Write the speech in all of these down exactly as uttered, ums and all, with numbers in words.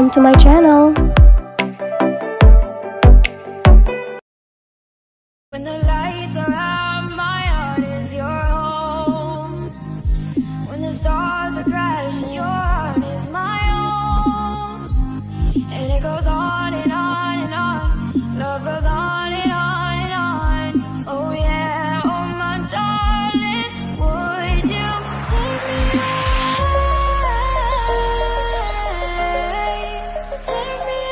welcome to my channel. When the lights are out, my heart is your home. When the stars are crashing, your heart is my own. And it goes on and on and on. Love goes on and on and on. Oh yeah, oh my darling, would you take me away? Take me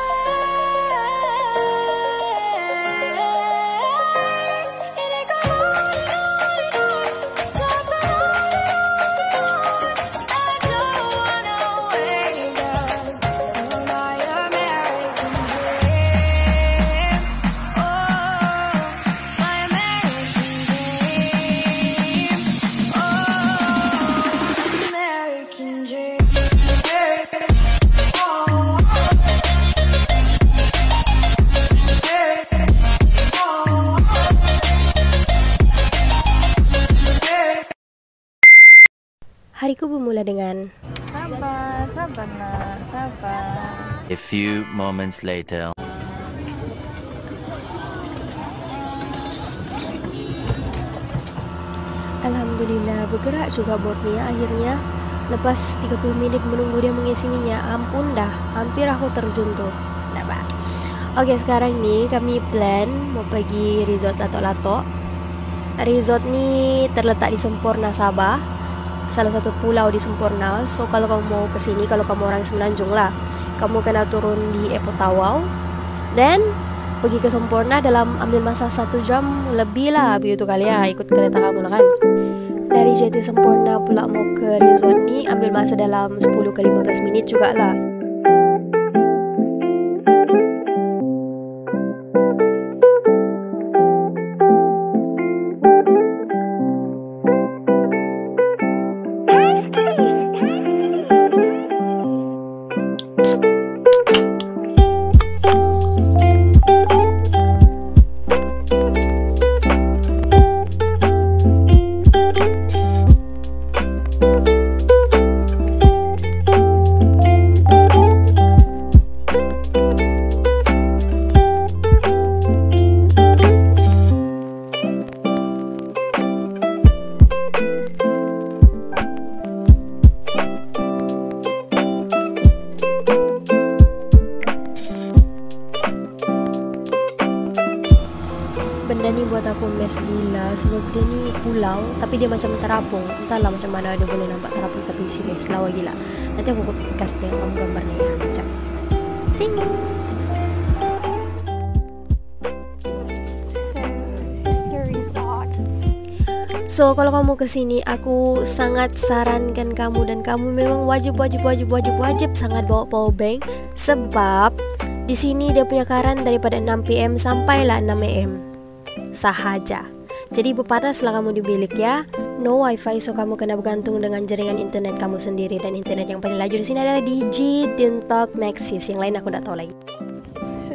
Hariku bermula dengan Sabar, sabar nak, sabar. A few moments later. Alhamdulillah bergerak juga botnya akhirnya. Lepas tiga puluh minit menunggu dia mengisi minyak, ampun dah, hampir aku terjun tuh. Dapat. Oke, sekarang nih kami plan mau pergi resort Latok-Latok. Resort nih terletak di Semporna, Sabah, salah satu pulau di Semporna. So kalau kamu mau ke sini, kalau kamu orang Semenanjung lah, kamu kena turun di Airport Tawau dan pergi ke Semporna dalam ambil masa satu jam lebih lah, begitu kali ya, ikut kereta kamu lah kan. Dari J T Semporna pula mau ke resort ni ambil masa dalam sepuluh ke lima belas minit juga lah. Benda ni buat aku mes gila sebab dia ni pulau tapi dia macam terapung. Entahlah macam mana dia boleh nampak terapung tapi serius lawa gila. Nanti aku kasih tengok kamu gambarnya ya. Macam ting. So, this the resort. So kalau kamu kesini, aku sangat sarankan kamu dan kamu memang wajib wajib wajib wajib wajib sangat bawa power bank sebab di sini dia punya karan daripada enam P M sampailah enam A M sahaja. Jadi berpanaslah kamu di bilik ya. No wifi, so kamu kena bergantung dengan jaringan internet kamu sendiri, dan internet yang paling laju di sini adalah Digi, Dintalk, Maxis. Yang lain aku tak tahu lagi. So,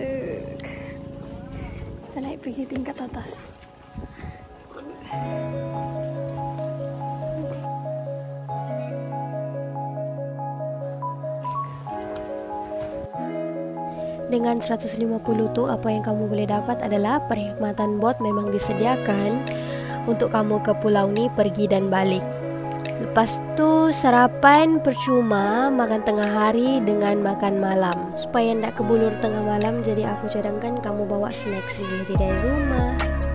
kita naik pergi tingkat atas. Dengan seratus lima puluh tu apa yang kamu boleh dapat adalah perkhidmatan bot memang disediakan untuk kamu ke pulau ni pergi dan balik. Lepas tu sarapan percuma, makan tengah hari dengan makan malam. Supaya tidak kebulur tengah malam, jadi aku cadangkan kamu bawa snack sendiri dari rumah.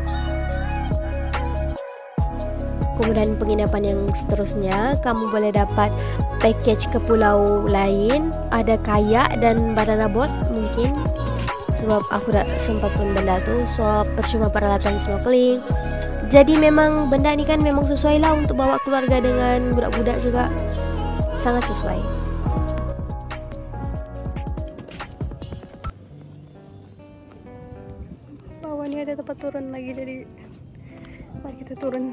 Kemudian penginapan yang seterusnya, kamu boleh dapat package ke pulau lain, ada kayak dan banana boat mungkin. Sebab aku tak sempat pun benda tu, so percuma peralatan snorkeling. Jadi memang benda ni kan memang sesuai lah untuk bawa keluarga dengan budak-budak juga. Sangat sesuai. Bawah ni ada tempat turun lagi, jadi mari kita turun.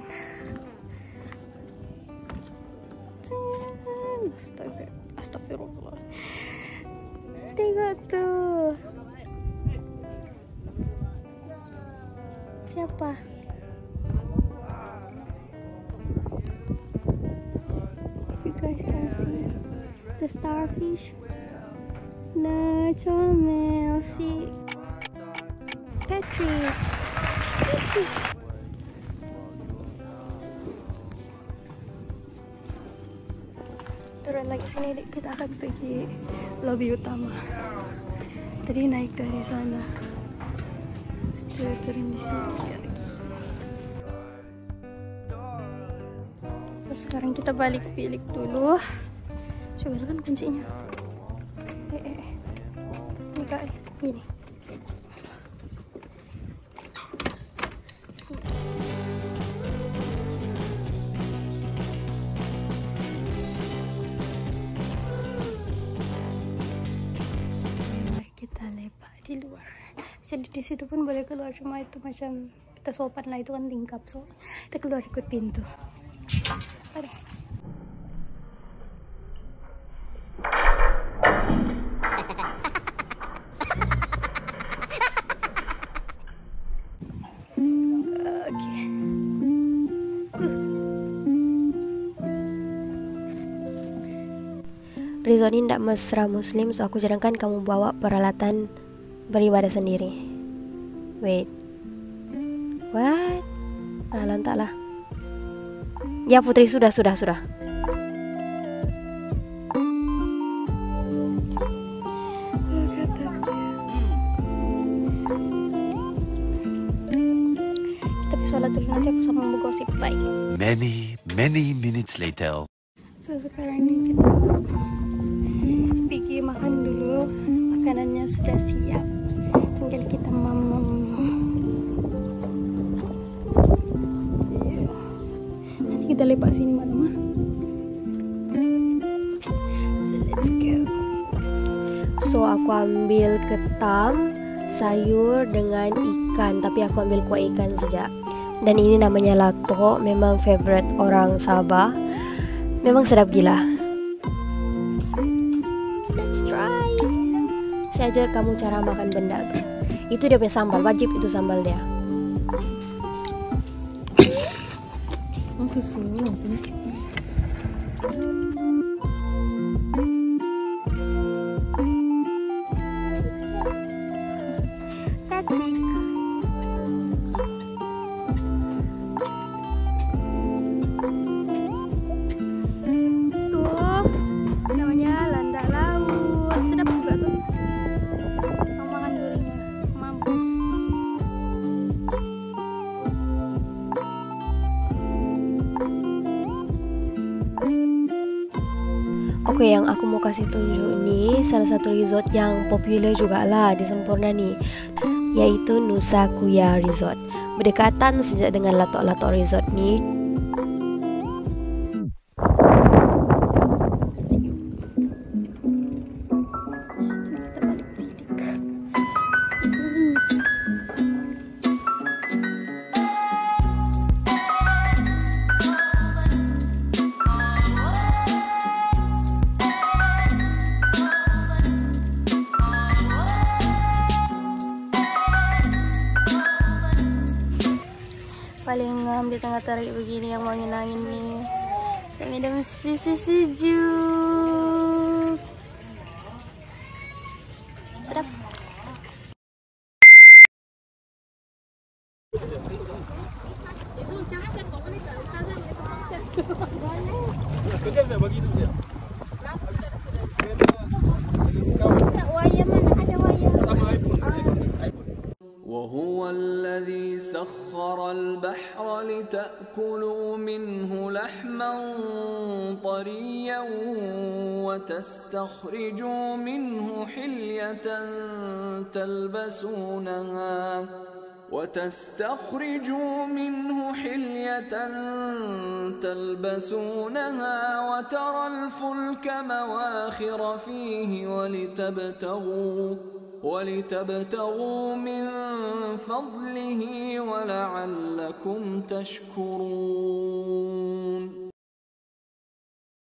Astaga, astagfirullah. Tengok tuh. Siapa? You guys can see the starfish. Nah, comel si Patrick. Turun lagi sini, Dik. Kita akan pergi lobi utama. Tadi naik dari sana. Setelah turun di sini lagi. So, sekarang kita balik bilik dulu. Coba kan kuncinya. Eh, eh, eh. Ini kali, gini. Kita lepak di luar. Jadi di situ pun boleh keluar, cuma itu macam kita sopan lah, itu kan tingkap, so kita keluar ikut pintu. Aduh. Oke. Resort ini tidak mesra muslim, so aku jarangkan kamu bawa peralatan beribadah sendiri. Wait, what? Ah, lantaklah. Ya Putri, sudah, sudah, sudah. Kita bisa sholat dulu, nanti aku sama mau gosip. Bye. Many, many minutes later. So sekarang ini kita pergi makan dulu. Makanannya sudah siap, tinggal kita mamam. Yeah. Nanti kita lepak sini malam. So let's go. So aku ambil ketam, sayur dengan ikan, tapi aku ambil kuah ikan saja. Dan ini namanya lato, memang favorite orang Sabah. Memang sedap gila. Let's try. Saya ajar kamu cara makan benda tuh. Itu dia punya sambal, wajib itu sambal dia. Oh, susu. Patrick. Tuh, namanya landak laut. Sedap juga tuh. Mau makan dulu, mampus. Oke, yang aku mau kasih tunjuk nih salah satu resort yang populer juga lah di Sempurna nih, yaitu Nusa Kuya Resort. Berdekatan sejak dengan Latok-Latok Resort nih. Kita balik bilik. Paling ngam di tengah tarik begini yang mau angin-angin nih. Kita minum susu sejuk. Sedap. وهو الذي سخر البحر لتأكلوا منه لحما طريا وتستخرجوا منه حلية تلبسونها وتستخرجوا منه حلية تلبسونها وترى الفلك مواخر فيه ولتبتغوا ولتبتغوا من فضله ولعلكم تشكرون